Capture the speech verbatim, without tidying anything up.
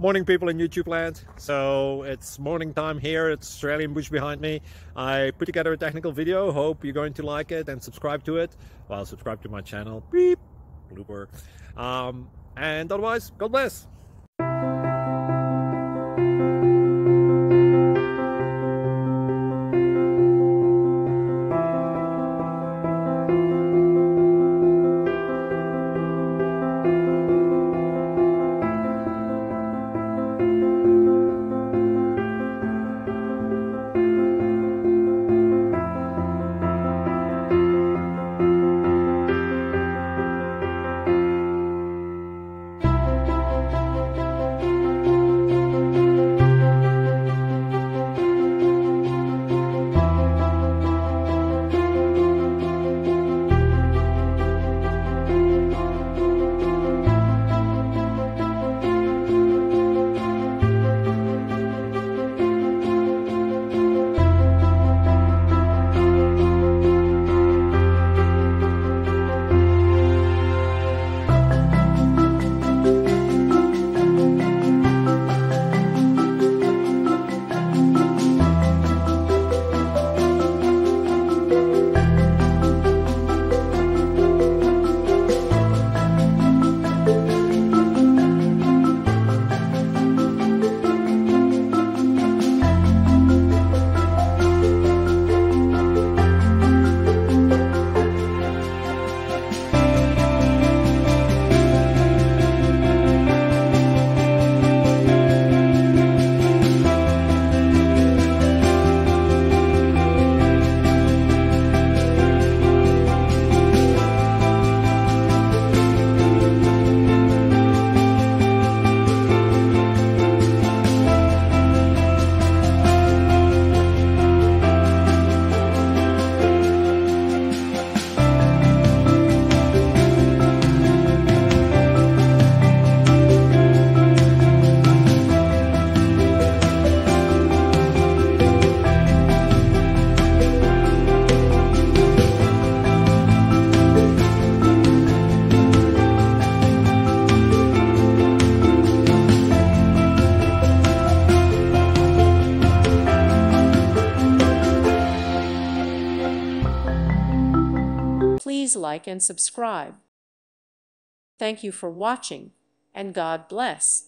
Morning, people in YouTube land. So it's morning time here. It's Australian bush behind me. I put together a technical video. Hope you're going to like it and subscribe to it. Well, subscribe to my channel. Beep. Blooper. Um, and otherwise, God bless. Please like and subscribe. Thank you for watching, and God bless.